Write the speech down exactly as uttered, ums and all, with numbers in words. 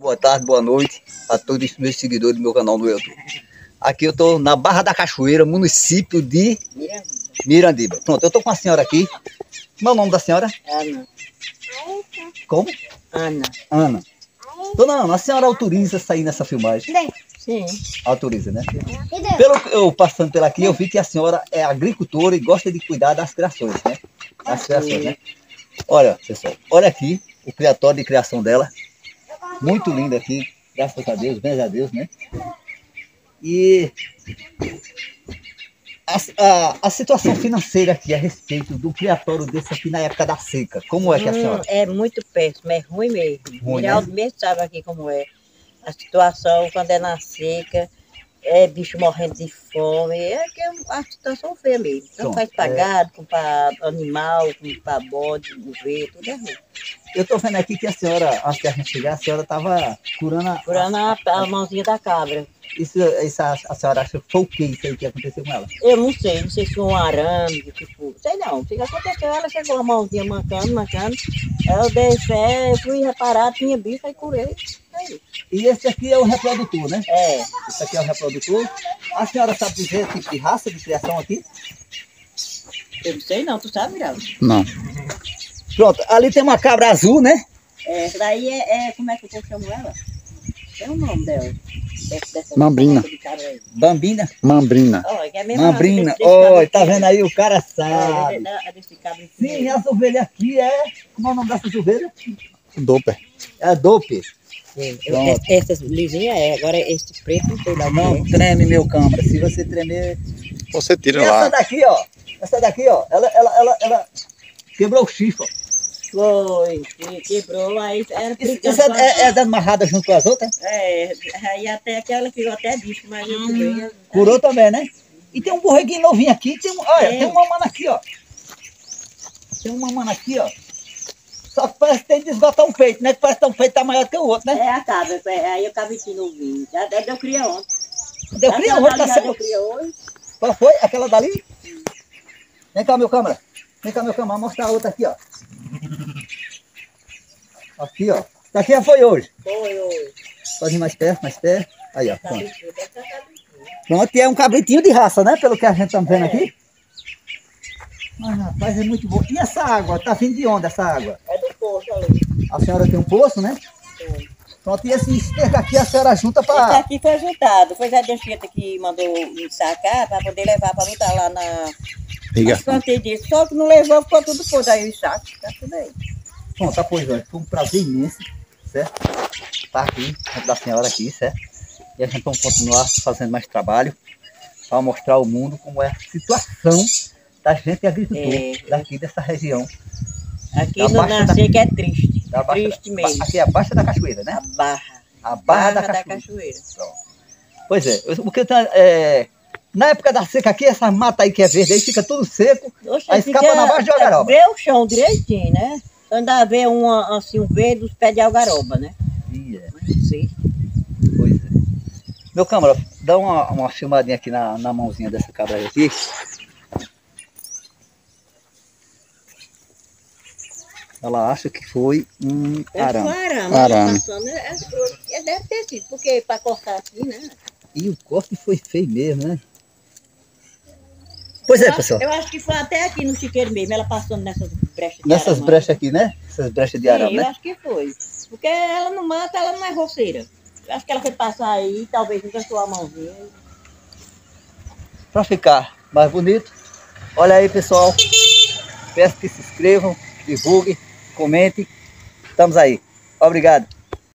Boa tarde, boa noite a todos os meus seguidores do meu canal do YouTube. Aqui eu estou na Barra da Cachoeira, município de Mirandiba. Pronto, eu estou com a senhora aqui. Como é o nome da senhora? Ana. Como? Ana. Ana. Dona Ana, a senhora autoriza sair nessa filmagem? Sim. Autoriza, né? Pelo que eu passando por aqui, eu vi que a senhora é agricultora e gosta de cuidar das criações, né? Das criações, né? Olha, pessoal, olha aqui o criatório de criação dela. Muito lindo aqui, graças a Deus, bem a Deus, né? E a, a, a situação financeira aqui a respeito do criatório desse aqui na época da seca, como é que a senhora? Hum, é muito péssimo, é ruim mesmo. Ruim, Miraldo né? mesmo sabe aqui como é. A situação quando é na seca, é bicho morrendo de fome, é que é a situação feia mesmo. Tanto Pronto, faz pagado, como para animal, como para bode, ovelha, tudo é ruim. Eu tô vendo aqui que a senhora, antes de a gente chegar, a senhora estava curando a... Curando a, a mãozinha da cabra. Isso, isso a, a senhora acha que foi o que isso aí que aconteceu com ela? Eu não sei, não sei se foi um arame, tipo, sei não. O que aconteceu? Ela chegou a mãozinha mancando, mancando. Eu dei fé, fui reparar, tinha bicho, aí curei. É isso. E esse aqui é o reprodutor, né? É. Esse aqui é o reprodutor. A senhora sabe dizer o tipo de raça de criação aqui? Eu não sei não, tu sabe, Miraldo? Não. Pronto, ali tem uma cabra azul, né? É, essa daí é, é, como é que eu chamo ela? Tem o nome dela. Dessa, dessa Mambrina. de cabra aí. Bambina. Mambrina. Ó, que é a mesma Mambrina. raça desse- desse Olha, cabra tá aqui, vendo né? aí? O cara É, sabe. é, é desse cabra aqui Sim, mesmo. essa ovelha aqui é... Como é o nome dessa ovelha? Doper. É a Dope. É, Pronto. essa- Essas lisinhas é, agora esse preto não sei lá o que Não é. treme, meu câmara. Se você tremer... Você E tira essa lá. daqui, ó. Essa daqui, ó. Ela, ela, ela, ela quebrou o chifre, ó. Foi, que quebrou, aí era Isso, brincando isso com a- é, é, é dando amarrada junto com as outras? É, aí até aquela virou até bicho, mas eu cobrei. Curou também, né? E tem um borreguinho novinho aqui. Tem, um- olha, É. tem uma mana aqui, ó. Tem uma mana aqui, ó. Só que parece que tem de esgotar um peito, né? Que parece que um peito tá maior que o outro, né? É a cabra, é, aí eu cabritinho novinho. Já já deu cria ontem. Deu cria, Aquela o outro dali já nasceu. deu cria hoje. Qual foi? Aquela dali? Vem cá, meu câmera. Vem cá, meu câmera. Vou mostrar a outra aqui, ó. Aqui, ó. Essa aqui já foi hoje. Foi hoje. Pode ir mais perto, mais perto. Aí, ó. Pronto. Cabritinho, deve estar cabritinho. Pronto, e é um cabritinho de raça, né? Pelo que a gente tá vendo aqui. Mas, rapaz, é muito bom. E essa água? Tá vindo de onde, essa água? É do poço ali. A senhora tem um poço, né? Foi. Pronto, e esse esterco aqui a senhora junta Esse para... aqui foi juntado. Foi a Deixeta que mandou me sacar para poder levar para botar lá na. Irrigação. Plantei disso. Só que não levou, ficou tudo podre aí os sacos. Tá tudo aí. Pronto, tá, pois, olha, foi um prazer imenso, certo? Tá aqui, junto da senhora aqui, certo? E a gente vai continuar fazendo mais trabalho para mostrar ao mundo como é a situação da gente agricultor É. daqui dessa região. Aqui Da no Baixa da- Nascer que é triste. Da Baixa Triste da- mesmo. Aqui é a Baixa da Cachoeira, né? A barra. A Barra, da, Barra Cachoeira. Pois é, porque tá, é, na época da seca aqui, essa mata aí que é verde, aí fica tudo seco, Oxe, aí escapa fica- na base de algaroba. Vê o chão direitinho, né? Ainda vê um, assim, um verde dos pés de algaroba, né? Ih, é. Mas não sei. Pois é. Meu câmera, dá uma, uma filmadinha aqui na, na mãozinha dessa cabra aí aqui. Ela acha que foi um É arame. um arame. Arame. Passando, é, é, deve ter sido, porque para cortar assim, né? E o corte foi feio mesmo, né? Pois é, Eu pessoal. acho- Eu acho que foi até aqui no chiqueiro mesmo, ela passando nessas brechas de Nessas arame. brechas aqui, né? Essas brechas de Sim, arame, eu né? acho que foi. Porque ela não mata, ela não é roceira. Eu acho que ela foi passar aí, talvez encantou a mãozinha. Para ficar mais bonito. Olha aí, pessoal. Peço que se inscrevam, divulguem, comentem. Estamos aí. Obrigado.